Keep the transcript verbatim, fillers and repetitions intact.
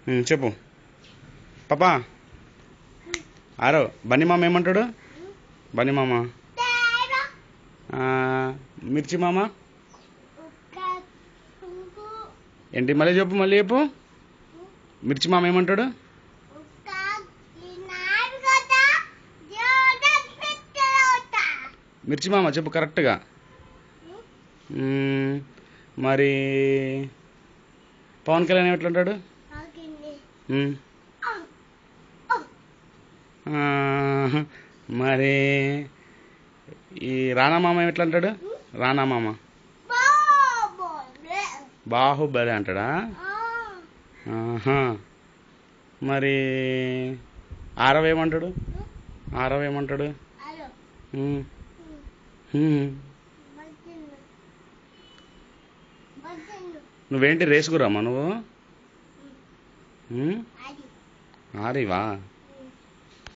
ఉమ్, చెప్పు పాపా. ఆరో బన్నీ మామ ఏమంటాడు? బన్నీ మామ. ఆ, మిర్చి మామ ఏంటి? మళ్ళీ చెప్పు, మళ్ళీ చెప్పు. మిర్చి మామ ఏమంటాడు? మిర్చి మామ చెప్పు కరెక్ట్గా. మ్మ్, మరి పవన్ కళ్యాణ్ ఎట్లుంటాడు? మ్మ్. ఆ, మరి ఈ రానా మామ ఎట్లా అంటాడు? రానా మామ బాహుబలి అంటాడా? ఆహా. మరి ఆరవ్ ఏమంటాడు? ఆరవ్ ఏమంటాడు? మ్మ్. మ్మ్. నువ్వేంటి రేసుకురామా నువ్వు? మ్మ్? ఆరివా?